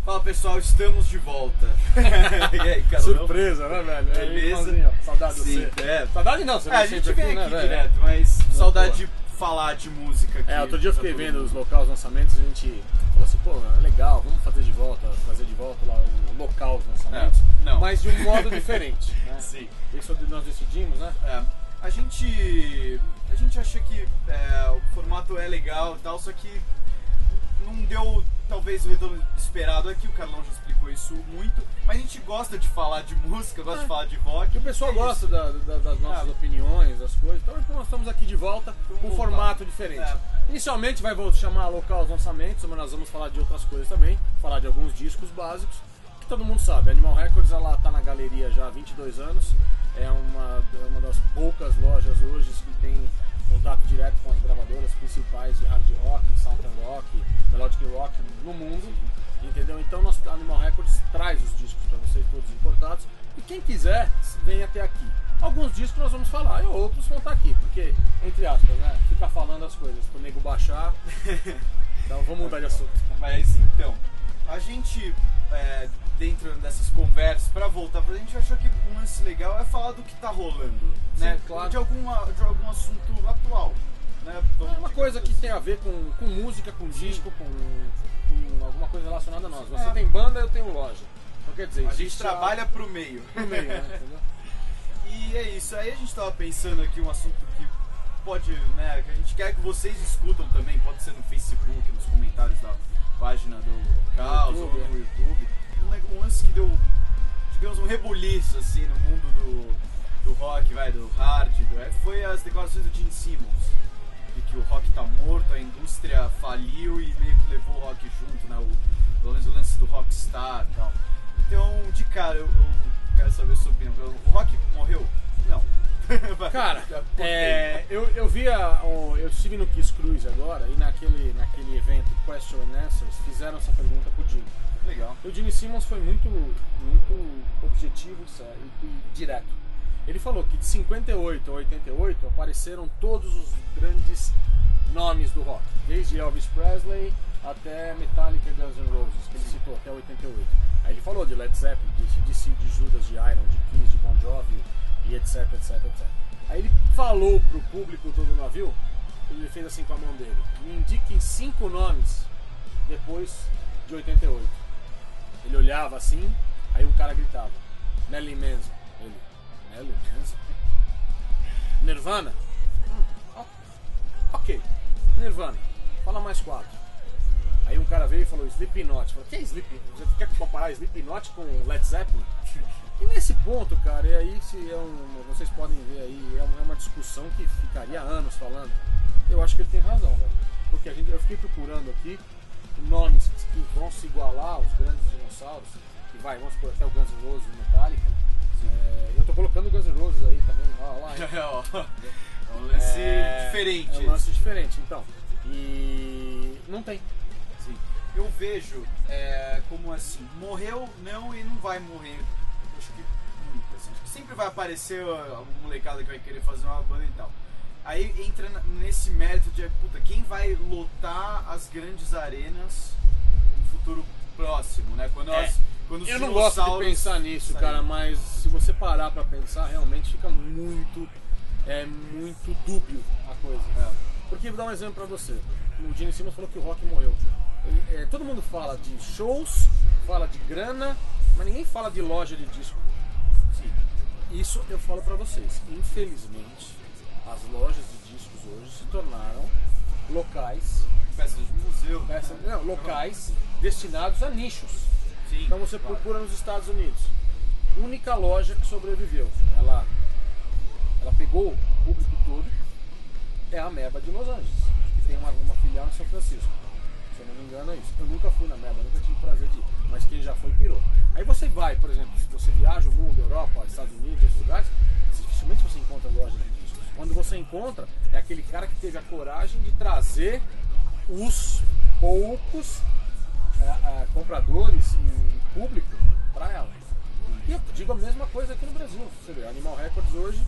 Fala pessoal, estamos de volta. E aí, cara? Surpresa, né, velho? Beleza? Saudade de Sim, você. Saudade não, você a vem gente sempre vem aqui, aqui né, direto, velho? mas saudade pô. de falar de música aqui. Outro dia eu fiquei pra todo vendo os mundo. locais lançamentos e a gente falou assim, pô, é legal, vamos fazer de volta, trazer de volta lá o local lançamentos, não. mas de um modo diferente, né? Sim. Isso nós decidimos, né? A gente acha que o formato é legal e tal, só que não deu talvez o retorno esperado aqui, o Carlão já explicou isso muito, mas a gente gosta de falar de música, gosta de falar de rock. Que o pessoal gosta das nossas opiniões, das coisas, então nós estamos aqui de volta com um formato diferente. Inicialmente vai chamar local os lançamentos, mas nós vamos falar de outras coisas também, falar de alguns discos básicos, que todo mundo sabe. A Animal Records ela está na galeria já há 22 anos, é uma das poucas lojas hoje que tem contato direto com as gravadoras principais de hard rock, southern rock, melodic rock no mundo, entendeu? Então a Animal Records traz os discos para vocês todos importados e quem quiser vem até aqui. Alguns discos nós vamos falar e outros vão estar aqui, porque, entre aspas, né, ficar falando as coisas pro nego baixar, então vamos mudar de assunto. Mas então, a gente, dentro dessas conversas, pra voltar, a gente achou que um lance legal é falar do que tá rolando, né? Sim, claro. De algum assunto atual, né? É uma coisa que tem a ver com música, com disco, com alguma coisa relacionada a nós. Você tem banda, eu tenho loja. Então quer dizer, a gente trabalha pro meio. pro meio, né? Entendeu? E é isso, aí a gente tava pensando aqui um assunto que pode, né, que a gente quer que vocês escutam também, pode ser no Facebook, nos comentários da página do Caos ou no YouTube. Um lance que deu, digamos, um rebuliço assim no mundo do rock, do hard, foi as declarações do Gene Simmons, de que o rock tá morto, a indústria faliu e meio que levou o rock junto, né, pelo menos o lance do rockstar e tal. Então, de cara, eu quero saber a sua opinião. O rock morreu? Não. Cara, eu estive no Kiss Cruise agora e naquele evento Question and Answers fizeram essa pergunta pro Gene. Legal. O Gene Simmons foi muito objetivo e direto. Ele falou que de 58 a 88 apareceram todos os grandes nomes do rock, desde Elvis Presley até Metallica e Guns N' Roses, que ele citou até 88. Aí ele falou de Led Zeppelin, de Judas, de Iron, de Kiss, de Bon Jovi e etc. Aí ele falou pro público todo no navio, ele fez assim com a mão dele: me indiquem 5 nomes depois de 88. Ele olhava assim, aí um cara gritava: Marilyn Manson. Ele: Marilyn Manson? Nirvana? Ok, Nirvana. Fala mais 4. Aí um cara veio e falou Slipknot. Falou: que é Slipknot? Você quer comparar Slipknot com Led Zeppelin? E nesse ponto, cara, e aí vocês podem ver aí, é uma discussão que ficaria anos falando. Eu acho que ele tem razão, velho. Porque eu fiquei procurando aqui nomes que vão se igualar aos grandes dinossauros, que vamos por até o Guns N' Roses e Metallica. Eu tô colocando o Guns N' Roses aí também, olha lá. É um lance diferente. É um lance diferente, então. E não tem. Sim. Eu vejo como assim, morreu não e não vai morrer. Acho que nunca. Assim. Acho que sempre vai aparecer algum molecada que vai querer fazer uma banda e tal. Aí entra nesse mérito de, puta, quem vai lotar as grandes arenas no futuro próximo, né? Quando os eu não gosto de pensar nisso, cara, mas se você parar pra pensar, realmente fica muito dúbio a coisa. Porque, vou dar um exemplo pra você. O Gene Simmons falou que o rock morreu. Todo mundo fala de shows, fala de grana, mas ninguém fala de loja de disco. Sim. Isso eu falo pra vocês. Infelizmente, as lojas de discos hoje se tornaram locais, peças de museu, locais destinados a nichos. Sim, então você procura nos Estados Unidos, única loja que sobreviveu, ela pegou o público todo, é a Meba de Los Angeles, que tem uma filial em São Francisco. Se eu não me engano é isso. Eu nunca fui na Meba, nunca tive o prazer de ir, mas quem já foi pirou. Aí você vai, por exemplo, se você viaja o mundo, Europa, Estados Unidos, outros lugares, dificilmente você encontra loja de discos. Quando você encontra, é aquele cara que teve a coragem de trazer os poucos compradores e público para ela. E eu digo a mesma coisa aqui no Brasil. Você vê, a Animal Records hoje,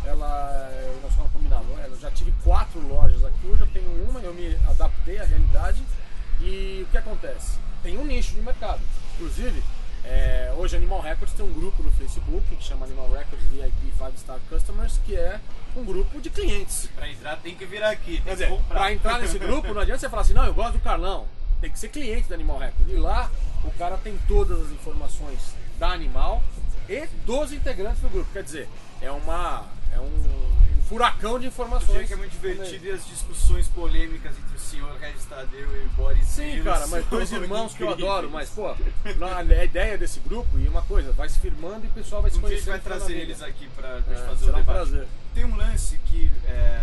nós estamos combinando, eu já tive 4 lojas aqui, hoje eu tenho uma, eu me adaptei à realidade e o que acontece? Tem um nicho de mercado. Inclusive, hoje Animal Records tem um grupo no Facebook que chama Animal Records VIP 5-Star Customers, que é um grupo de clientes. Pra entrar tem que vir aqui, Quer dizer, pra entrar nesse grupo não adianta você falar assim, não, eu gosto do Carlão. Tem que ser cliente da Animal Records. E lá o cara tem todas as informações da Animal e dos integrantes do grupo. Quer dizer, é um furacão de informações. Que é muito divertido e as discussões polêmicas entre o senhor Regis Tadeu e Boris Sim, Silos, cara, mas dois irmãos que eu adoro, mas pô, a ideia desse grupo e uma coisa, vai se firmando e o pessoal vai se conhecendo. A gente vai trazer eles aqui pra gente fazer o será debate. um prazer. Tem um lance que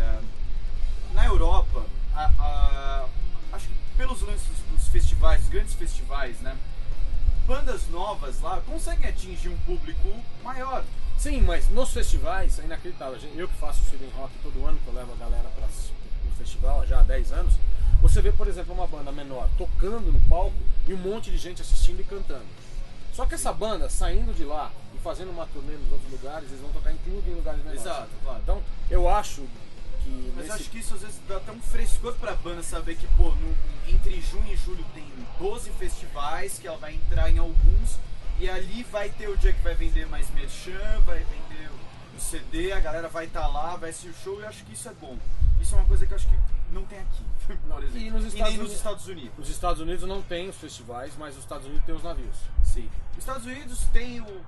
na Europa, acho que pelos lances dos festivais, dos grandes festivais, né? Bandas novas lá conseguem atingir um público maior. Sim, mas nos festivais é inacreditável. Eu que faço o Sweden Rock todo ano, que eu levo a galera para o festival já há 10 anos, você vê, por exemplo, uma banda menor tocando no palco e um monte de gente assistindo e cantando. Só que essa banda saindo de lá e fazendo uma turnê nos outros lugares, eles vão tocar em clube em lugares menores. Exato, claro. Então, eu acho que... Mas acho que isso às vezes dá até um frescor pra banda saber que, pô, entre junho e julho tem 12 festivais, que ela vai entrar em alguns, e ali vai ter o dia que vai vender mais merchan, vai vender o CD, a galera vai estar lá, vai assistir o show, e eu acho que isso é bom. Isso é uma coisa que eu acho que não tem aqui, por exemplo. E nem nos Estados Unidos. Os Estados Unidos não tem os festivais, mas os Estados Unidos tem os navios. Sim. Os Estados Unidos tem o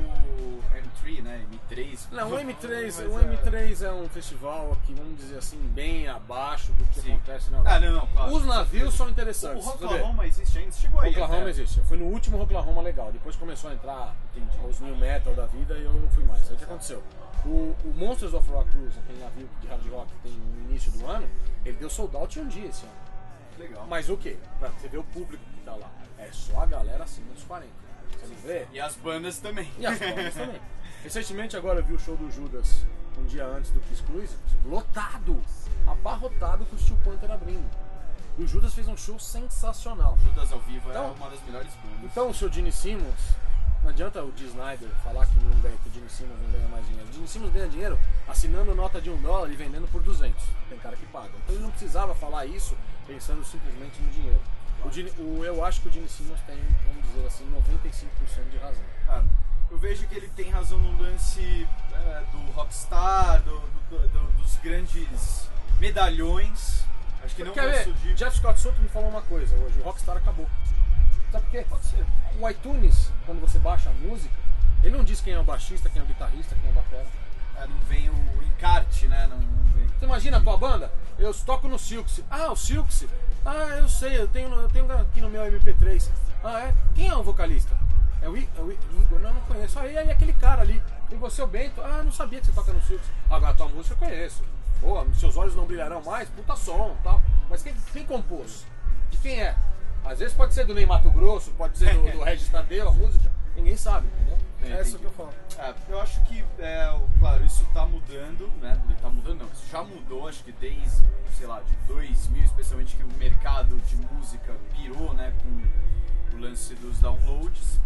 M3, né? M3. Não, o M3 é um festival aqui, vamos dizer assim, bem abaixo do que acontece na Europa. Não, claro. Os navios são interessantes. O Rocklahoma existe ainda? Chegou aí. Rocklahoma existe. Eu fui no último Rocklahoma legal. Depois começou a entrar os new metal da vida e eu não fui mais. Aí o que aconteceu? O Monsters of Rock Cruise, aquele navio de hard rock que tem no início do ano, ele deu sold out em um dia esse ano. Legal. Mas o quê? Pra você ver o público que tá lá. É só a galera acima dos 40. Você não vê? E as bandas também. Recentemente agora eu vi o show do Judas um dia antes do Kiss Cruise, lotado, abarrotado com o Steel Panther abrindo. E o Judas fez um show sensacional. Judas ao vivo é uma das melhores bandas. Então o seu Gene Simmons, não adianta o Dee Snider falar que não ganha, que o Gene Simmons não ganha mais dinheiro. O Gene Simmons ganha dinheiro assinando nota de $1 e vendendo por 200. Tem cara que paga. Então ele não precisava falar isso pensando simplesmente no dinheiro. Eu acho que o Gene Simmons tem, vamos dizer assim, 95% de razão. Eu vejo que ele tem razão no lance do rockstar, dos grandes medalhões. Acho que não posso ver? Jeff Scott Soto me falou uma coisa hoje, o rockstar acabou. Sabe por quê? Pode ser. O iTunes, quando você baixa a música, ele não diz quem é o baixista, quem é o guitarrista, quem é o batera. Não vem o encarte, né? Não vem. Você imagina a tua banda? Eu toco no Silks. Ah, o Silks? Ah, eu sei, eu tenho aqui no meu MP3. Ah, é? Quem é o vocalista? É o Igor? Não conheço. Ah, é aquele cara ali. E você, o Bento? Ah, não sabia que você toca no Silks. Agora a tua música eu conheço. Pô, seus olhos não brilharão mais? Puta som e tal. Mas quem compôs? De quem é? Às vezes pode ser do Ney Mato Grosso, pode ser do Regis Tadeu, a música. Ninguém sabe, entendeu? É isso que eu falo. Eu acho que, claro, isso tá mudando, né? Tá mudando não, isso já mudou, acho que desde, sei lá, de 2000, especialmente que o mercado de música pirou, né? Com o lance dos downloads.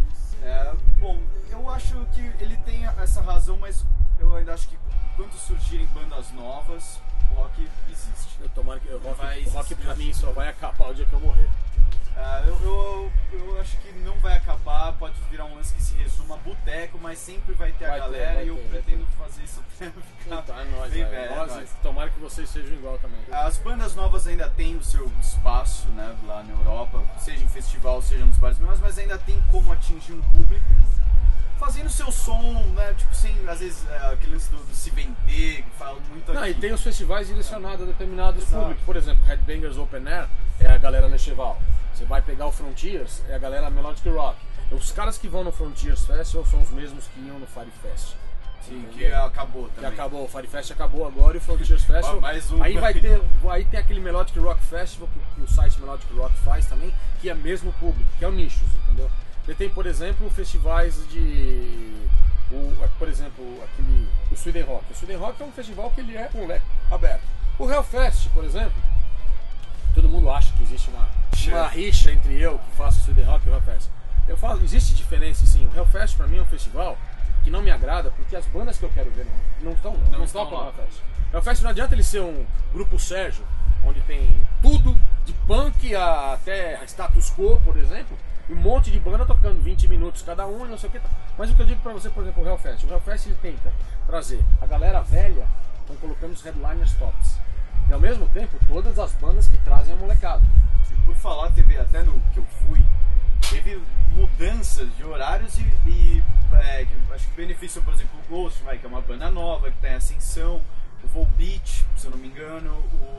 Bom, eu acho que ele tem essa razão, mas eu ainda acho que quando surgirem bandas novas, o rock existe. Eu tomara que o rock pra mim só vai acabar o dia que eu morrer. Eu acho que não vai acabar, pode virar um lance que se resuma a boteco, mas sempre vai ter a galera e eu pretendo fazer isso até ficar bem velho. Tomara que vocês sejam igual também. As bandas novas ainda têm o seu espaço, né, lá na Europa, seja em festival, seja nos bares menores, mas ainda tem como atingir um público fazendo seu som, né, tipo, sem, às vezes, aquele lance do se vender, que fala muito aqui. E tem os festivais direcionados a determinados públicos. Por exemplo, Headbangers Open Air é a galera Lecheval. Você vai pegar o Frontiers, é a galera Melodic Rock. Os caras que vão no Frontiers Festival são os mesmos que iam no Fire Fest. Sim, que acabou também. Que acabou, o Fire Fest acabou agora e o Frontiers Festival. Mais um. Aí tem aquele Melodic Rock Festival que o site Melodic Rock faz também, que é mesmo público, que é o nichos, entendeu? Você tem, por exemplo, festivais por exemplo, o Sweden Rock. O Sweden Rock é um festival que ele é com leque aberto. O Hellfest, por exemplo, todo mundo acha que existe uma rixa entre eu, que faço o Sweden Rock e o Hellfest. Eu falo, existe diferença sim. O Hellfest pra mim é um festival que não me agrada, porque as bandas que eu quero ver não estão no Hellfest. O Hellfest não adianta ele ser um grupo Sérgio, onde tem tudo, de punk até status quo, por exemplo, E um monte de banda tocando 20 minutos cada um e não sei o que. Mas o que eu digo pra você, por exemplo, o Hellfest. O Hellfest ele tenta trazer a galera velha, estão colocando os headliners tops. E ao mesmo tempo, todas as bandas que trazem a molecada. E por falar, teve até no que eu fui, teve mudanças de horários que acho que beneficiam, por exemplo, o Ghost, que é uma banda nova, que tem ascensão. O Volbeat, se eu não me engano,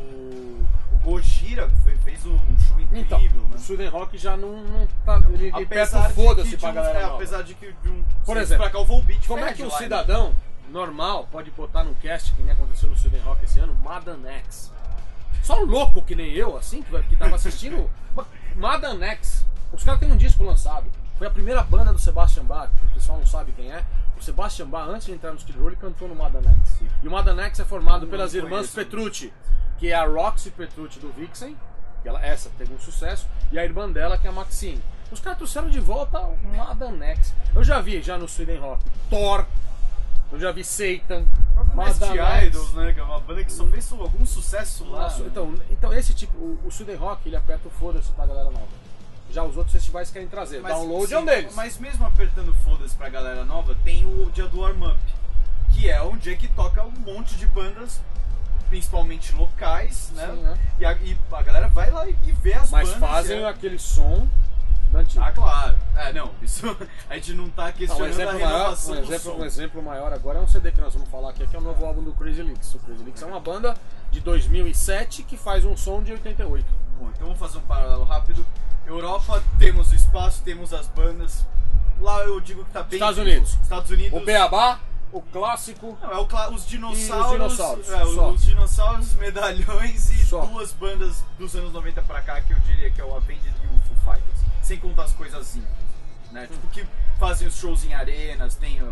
o Gojira fez um show incrível, então, né? O Sweden Rock já não tá. Ele aperta foda-se pra galera nova. Apesar de que por exemplo, pra cá o Volbeat como é que um cidadão normal pode botar num cast, que nem aconteceu no Sweden Rock esse ano, Madan X? Só um louco que nem eu, assim, que tava assistindo Madan X. Os caras têm um disco lançado. Foi a primeira banda do Sebastian Bach, que o pessoal não sabe quem é. O Sebastian Bach, antes de entrar no Skid Row, ele cantou no Madan X. E o Madan X é formado pelas irmãs Petrucci, que é a Roxy Petrucci do Vixen, que essa teve um sucesso, e a irmã dela, que é a Maxine. Os caras trouxeram de volta o Madan X. Eu já vi, já no Sweden Rock, Thor, eu já vi Satan, Madan Idols, né? Que é uma banda que só fez algum sucesso lá. Nossa, então esse tipo, o Sweden Rock, ele aperta o foda-se pra galera nova. Já os outros festivais querem trazer. Download sim, é um deles. Mas mesmo apertando foda-se pra galera nova, tem o dia do Warm Up, que é um dia que toca um monte de bandas, principalmente locais, né? Sim, né? E a galera vai lá e vê as bandas. Mas fazem aquele som da antiga. Ah, claro. Não, isso a gente não tá questionando a renovação do som. Um exemplo maior agora é um CD que nós vamos falar aqui, que é o novo álbum do Crazy Leaks. O Crazy Leaks é uma banda de 2007 que faz um som de 88. Bom, então vamos fazer um paralelo rápido. Europa, temos o espaço, temos as bandas. Lá eu digo que tá bem... Estados Unidos. O Beabá, o clássico... Não, os dinossauros. Os dinossauros, medalhões e duas bandas dos anos 90 pra cá que eu diria que é o Avenged e o Foo Fighters. Sem contar as coisas simples, né? Tipo que fazem os shows em arenas, tem...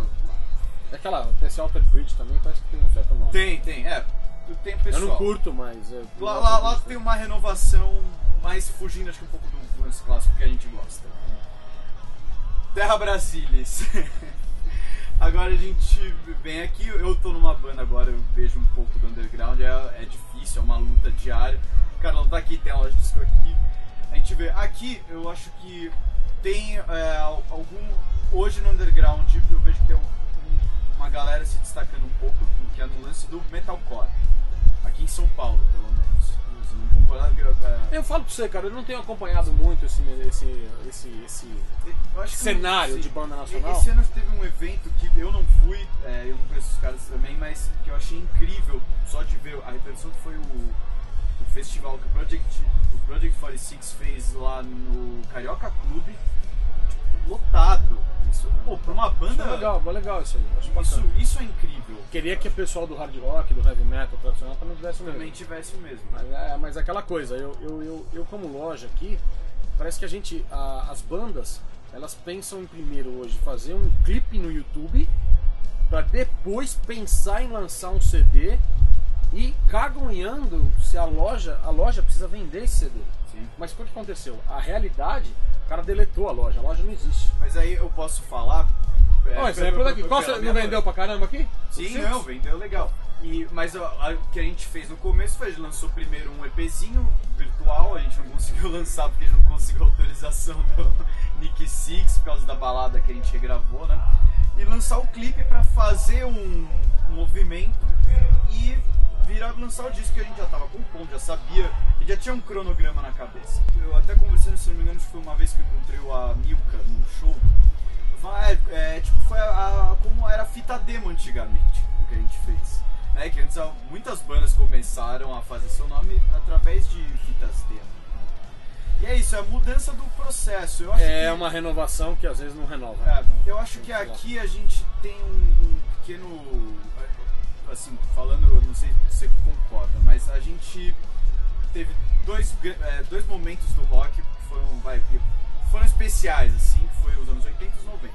Esse Altered Bridge também parece que tem um certo nome. Tem pessoal. Eu não curto, mas... Lá tem uma renovação... Mas fugindo, acho que um pouco do lance clássico que a gente gosta. Terra Brasilis. Agora a gente vem aqui, eu tô numa banda agora, eu vejo um pouco do underground, é difícil, é uma luta diária. O Carlão tá aqui, tem a loja de disco aqui. A gente vê, aqui eu acho que tem hoje no underground, eu vejo que tem uma galera se destacando um pouco, que é no lance do metalcore. Aqui em São Paulo, pelo menos. Eu falo pra você, cara, eu não tenho acompanhado muito esse cenário de banda nacional. Esse ano teve um evento que eu não fui, eu não conheço os caras também, mas que eu achei incrível só de ver a repercussão que foi o festival que o Project 46 fez lá no Carioca Clube, tipo, lotado. Isso, pra uma banda... legal isso aí, acho bacana. Isso é incrível. Queria que o pessoal do hard rock, do heavy metal tradicional também tivesse o mesmo. Mas aquela coisa, eu como loja aqui, parece que as bandas, elas pensam em primeiro hoje fazer um clipe no YouTube, pra depois pensar em lançar um CD e cagonhando se a loja precisa vender esse CD. Sim. Mas o que aconteceu? A realidade... O cara deletou a loja não existe. Mas aí eu posso falar... exemplo daqui. Qual você não vendeu pra caramba aqui? Sim, não, vendeu legal. Mas o que a gente fez no começo foi, a gente lançou primeiro um EPzinho virtual, a gente não conseguiu lançar porque a gente não conseguiu autorização do Nick Six, por causa da balada que a gente regravou, né? E lançar o clipe pra fazer um movimento e lançar o disco que a gente já tava compondo, já sabia, e já tinha um cronograma na cabeça. Eu até conversando, se não me engano, foi uma vez que eu encontrei a Milka num show. Foi como era a fita demo antigamente, o que a gente fez. Que antes muitas bandas começaram a fazer seu nome através de fitas demo. E é isso, é a mudança do processo. Eu acho uma renovação que às vezes não renova. Eu acho que aqui a gente tem um pequeno... Assim, falando, eu não sei se você concorda, mas a gente teve dois momentos do rock que foram especiais, assim, que foi os anos 80 e os 90.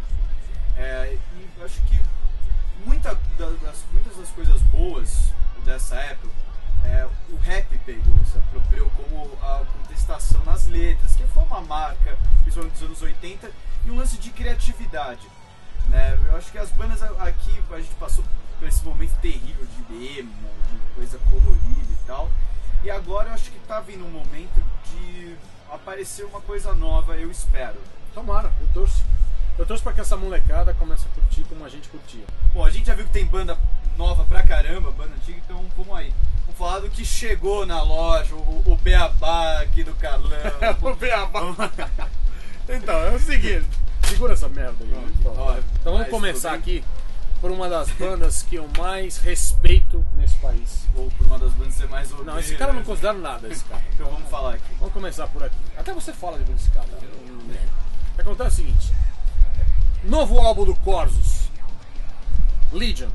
E eu acho que muitas das coisas boas dessa época, o rap se apropriou como a contestação nas letras, que foi uma marca, principalmente dos anos 80, e um lance de criatividade. Né? Eu acho que as bandas aqui, a gente passou por esse momento terrível de demo, de coisa colorida e tal, E agora eu acho que tá vindo um momento de aparecer uma coisa nova, eu espero. Tomara, eu torço. Eu torço pra que essa molecada comece a curtir como a gente curtia. Bom, a gente já viu que tem banda nova pra caramba, banda antiga, então vamos aí. Vamos falar do que chegou na loja, o beabá aqui do Carlão. O beabá. Então, é o seguinte, segura essa merda aí. Então vamos começar aqui por uma das bandas que eu mais respeito nesse país. Ou por uma das bandas que você mais odeia. Não, esse cara eu não considero nada, esse cara. Então vamos falar aqui. Vamos começar por aqui. Até você fala depois desse cara. O que acontece é o seguinte. Novo álbum do Corsos, Legion.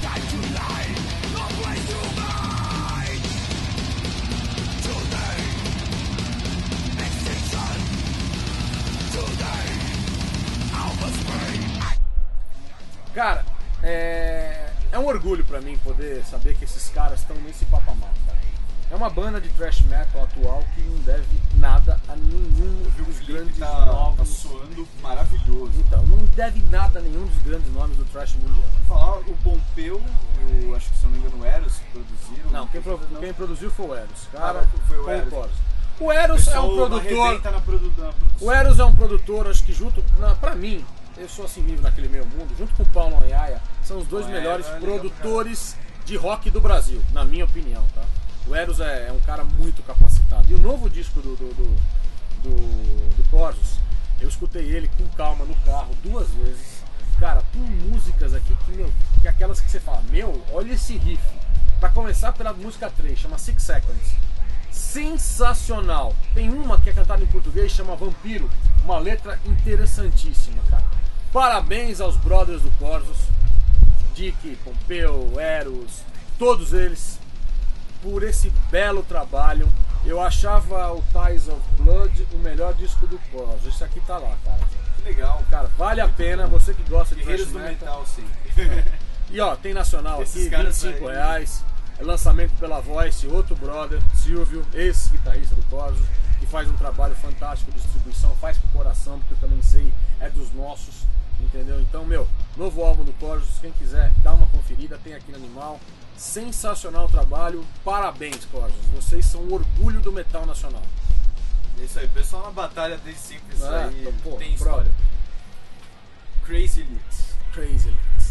Cara, é um orgulho pra mim poder saber que esses caras estão nesse patamar, cara. É uma banda de thrash metal atual que não deve nada a nenhum dos grandes nomes. Tá soando maravilhoso. Então, não deve nada a nenhum dos grandes nomes do thrash mundial. Falar o Pompeu, eu acho que se não me engano o Eros que produziram. Não, quem produziu foi o Eros. Cara, foi o Eros. O Eros é um produtor. O Eros é um produtor, acho que junto. Pra mim, eu sou assim livre naquele meio mundo, junto com o Paulo Anhaia, são os dois melhores produtores de rock do Brasil, na minha opinião, tá? O Eros é um cara muito capacitado. E o novo disco do Corsos, eu escutei ele com calma no carro 2 vezes. Cara, tem músicas aqui que aquelas que você fala, olha esse riff. Pra começar pela música 3, chama 6 Seconds. Sensacional. Tem uma que é cantada em português, chama Vampiro. Uma letra interessantíssima, cara. Parabéns aos brothers do Corsos, Dick, Pompeu, Eros, todos eles, por esse belo trabalho. Eu achava o Ties of Blood o melhor disco do Corsos. Esse aqui tá lá, cara. Que legal. Cara, vale a pena, você que gosta de Guerreiros do Metal, sim. E ó, tem nacional esses aqui, R$25. É lançamento pela Voice, outro brother, Silvio, ex-guitarrista do Corsos, que faz um trabalho fantástico de distribuição, faz com o coração, porque eu também sei, é dos nossos, entendeu? Então, novo álbum do Corsos, quem quiser dar uma conferida, tem aqui no Animal. Sensacional o trabalho, parabéns, Corsos, vocês são o orgulho do metal nacional. É isso aí, o pessoal na batalha desde sempre, isso aí então, tem história. Crazy Licks. Crazy Licks.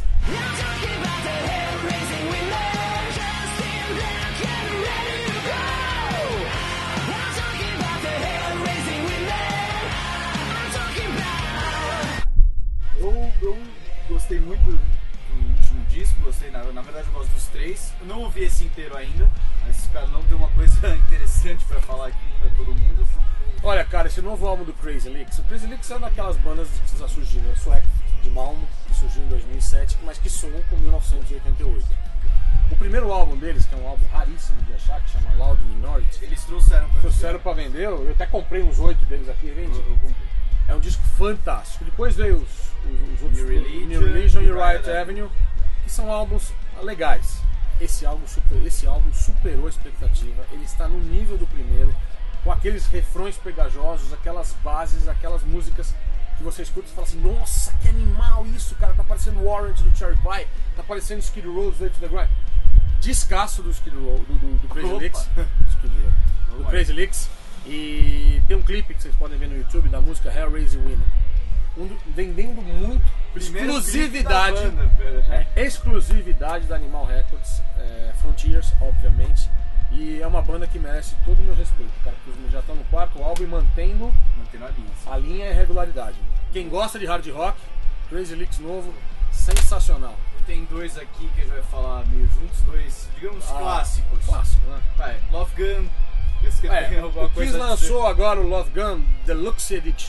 Eu gostei muito do último disco, gostei, na verdade eu gosto dos 3. Eu não ouvi esse inteiro ainda, mas esse cara não tem uma coisa interessante pra falar aqui pra todo mundo. Olha, cara, esse novo álbum do Crazy Licks, o Crazy Licks é uma daquelas bandas que já surgiram, sueca de Malmo, que surgiu em 2007, mas que soam com 1988. O primeiro álbum deles, que é um álbum raríssimo de achar, que chama Loud Minority, eles trouxeram pra vender, eu até comprei uns 8 deles aqui e vendi. É um disco fantástico. Depois veio os outros, New Religion e Riot Avenue, que são álbuns legais. Esse álbum superou a expectativa, ele está no nível do primeiro, com aqueles refrões pegajosos, aquelas bases, aquelas músicas que você escuta e fala assim, nossa, que animal isso, cara, tá parecendo Warrant do Cherry Pie, tá parecendo Skid Row do Way to the Grind. Descasso do Skid Row, do Crazy Licks, do Crazy Licks. E tem um clipe que vocês podem ver no YouTube da música Hellraising Women, vendendo muito, exclusividade, exclusividade da Animal Records, Frontiers, obviamente. E é uma banda que merece todo o meu respeito, cara, porque já estão no 4º álbum e mantendo a linha e a regularidade. Quem gosta de hard rock, Crazy Licks novo, sensacional. Tem 2 aqui que a gente vai falar meio juntos, 2, digamos, clássicos. Clássico, né? Vai, Love Gun. O Kiss lançou agora o Love Gun Deluxe Edition.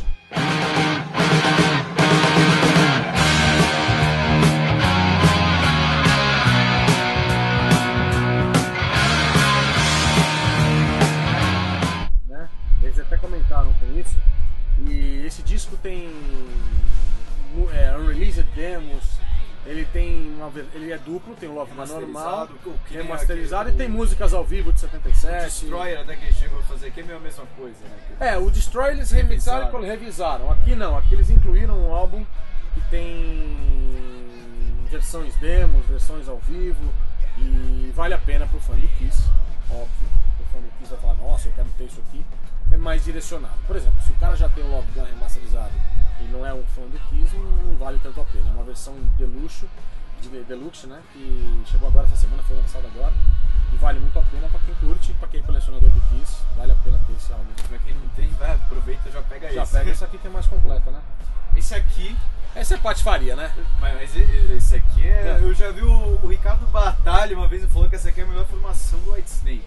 Né? Eles até comentaram com isso. E esse disco tem unreleased demos. Ele é duplo, tem o Love Gun normal, remasterizado, e tem músicas ao vivo de 77. O Destroyer até que ele chegou a fazer aqui é a mesma coisa, né? O Destroyer eles remixaram e revisaram. Aqui não, aqui eles incluíram um álbum que tem versões demos, versões ao vivo, e vale a pena pro fã do Kiss, óbvio, pro fã do você vai falar, nossa, eu quero ter isso aqui, é mais direcionado. Por exemplo, se o cara já tem o Love Gun remasterizado e não é um fã do Kiss, não vale tanto a pena. É uma versão deluxe, né, que chegou agora essa semana, foi lançada agora, e vale muito a pena pra quem curte, pra quem é colecionador do Kiss, vale a pena ter esse álbum. Pra quem não tem, vai, aproveita e já pega esse. Já pega esse aqui que é mais completa, né? Esse aqui... Esse é patifaria, né? Mas esse aqui é... Eu já vi o Ricardo Batalha uma vez e falou que essa aqui é a melhor formação do Whitesnake.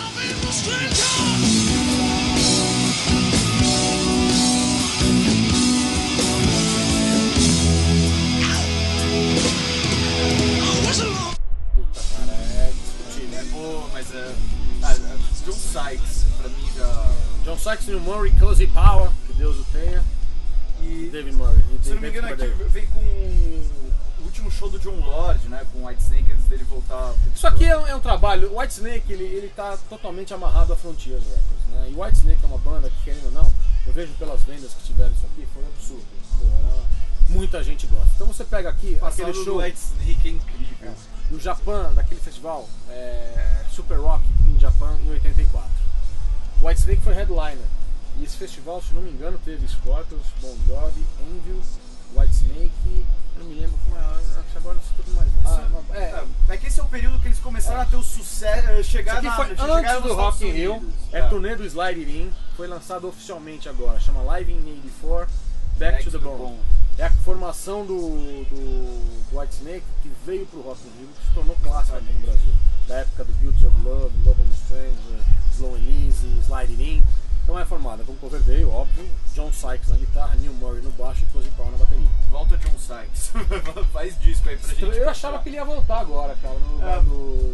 Puta, cara, é discutível. Pô, mas John Sykes, pra mim, John Sykes, Neil Murray, Cozy Powell, que Deus o tenha. E David Murray. Se não me engano, aqui veio com o último show do John Lord, né? Com o Whitesnake antes dele voltar. Isso aqui é um trabalho. O Whitesnake ele tá totalmente amarrado a Frontiers Records, né? E o Whitesnake é uma banda que, querendo ou não, eu vejo pelas vendas que tiveram isso aqui, foi um absurdo. Muita gente gosta. Então você pega aqui aquele show. O Whitesnake é incrível. No Japão, daquele festival Super Rock in Japan em 84. O Whitesnake foi headliner. E esse festival, se não me engano, teve Scorpions, Bon Jovi, Anvil, Whitesnake, eu não me lembro como é, acho que agora não sei tudo mais. É que esse é o período que eles começaram a ter o sucesso, chegar na... Foi antes do Rock in Rio, turnê do Slide It In, foi lançado oficialmente agora, chama Live in 84, Back to the Bone. É a formação do Whitesnake que veio pro Rock in Rio, que se tornou clássico aqui no Brasil. Da época do Beauty of Love, Love and Strange, Slow and Easy, Slide It In. Então é formada com cover veio, óbvio, John Sykes na guitarra, Neil Murray no baixo e Cozy Powell na bateria. Volta John Sykes, faz disco aí pra gente. Eu achava que ele ia voltar agora, cara, no lugar do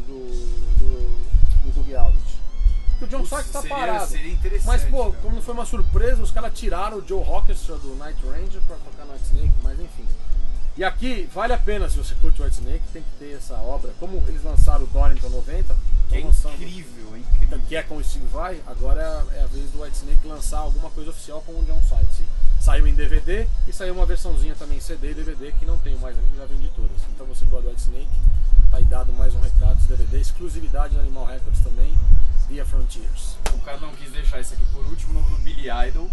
Doug Aldrich. Porque o John Sykes tá parado. Seria interessante. Mas pô, como foi uma surpresa, os caras tiraram o Joe Rockestra do Night Ranger pra tocar no Whitesnake, mas enfim. E aqui, vale a pena se você curte o Whitesnake, tem que ter essa obra. Como eles lançaram o Donington 90, que é incrível, incrível. Que é com o Steve Vai, agora é a vez do Whitesnake lançar alguma coisa oficial com o John Sykes. Saiu em DVD e saiu uma versãozinha também em CD e DVD que não tenho mais aqui, já vendi todas. Então você gosta do Whitesnake, tá aí dado mais um recado de DVD, exclusividade do Animal Records também, via Frontiers. O cara não quis deixar isso aqui por último, novo do Billy Idol.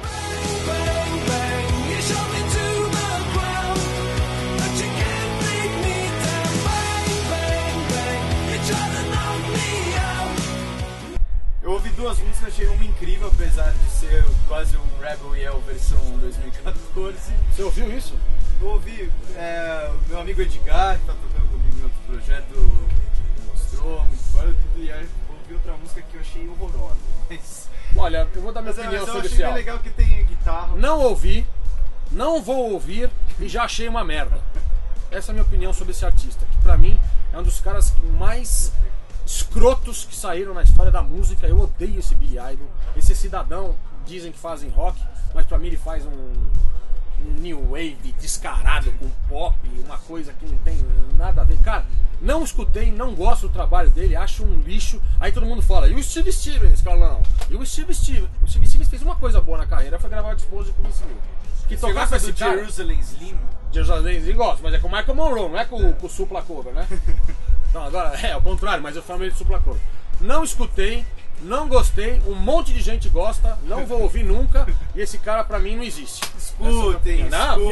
Eu ouvi duas músicas, achei uma incrível, apesar de ser quase um Rebel Yell versão 2014. Você ouviu isso? Eu ouvi, meu amigo Edgar, que tá tocando comigo em outro projeto, mostrou, muito foda, e aí ouvi outra música que eu achei horrorosa. Mas... Olha, eu vou dar minha opinião sobre esse álbum. Eu achei bem legal que tem guitarra. Não ouvi, não vou ouvir e já achei uma merda. Essa é a minha opinião sobre esse artista, que pra mim é um dos caras mais escrotos que saíram na história da música. Eu odeio esse Billy Idol. Esse cidadão, dizem que fazem rock, mas pra mim ele faz um new wave descarado com pop, uma coisa que não tem nada a ver. Cara, não escutei, não gosto do trabalho dele, acho um lixo. Aí todo mundo fala, e o Steve Stevens? Carlão, e o Steve Stevens fez uma coisa boa na carreira, foi gravar o Disposed com o Miss New. Que você gosta do Jerusalem Slim? Jerusalem Slim gosto, mas é com o Michael Monroe, não é com o Supla Cover, né? Então agora, é ao contrário, mas eu falo de Supla Cover. Não escutei, não gostei, um monte de gente gosta, não vou ouvir nunca, e esse cara pra mim não existe. Escutem.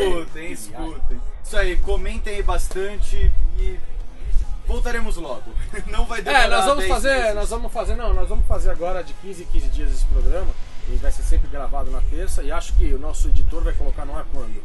Isso aí, comentem aí bastante e voltaremos logo. Não vai demorar. Nós vamos fazer agora de 15 em 15 dias esse programa, e vai ser sempre gravado na terça, e acho que o nosso editor vai colocar no ar quando?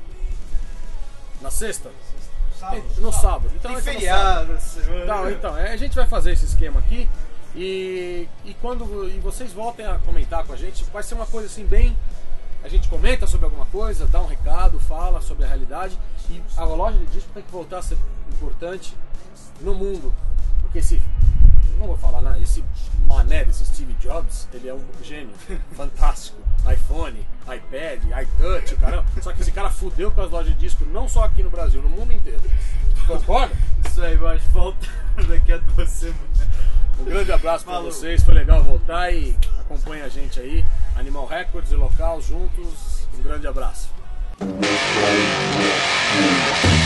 Na sexta? No sábado. Então, tem feriado. Então, a gente vai fazer esse esquema aqui e vocês voltem a comentar com a gente. Vai ser uma coisa assim bem... A gente comenta sobre alguma coisa, dá um recado, fala sobre a realidade. E a loja de disco tem que voltar a ser importante no mundo. Porque não vou falar nada, esse mané desse Steve Jobs, ele é um gênio, fantástico. iPhone, iPad, iTouch, caramba. Só que esse cara fudeu com as lojas de disco, não só aqui no Brasil, no mundo inteiro. Concorda? Isso aí, mas volta daqui a 2 semanas. Um grande abraço pra vocês, foi legal voltar e acompanha a gente aí. Animal Records e Local juntos, um grande abraço.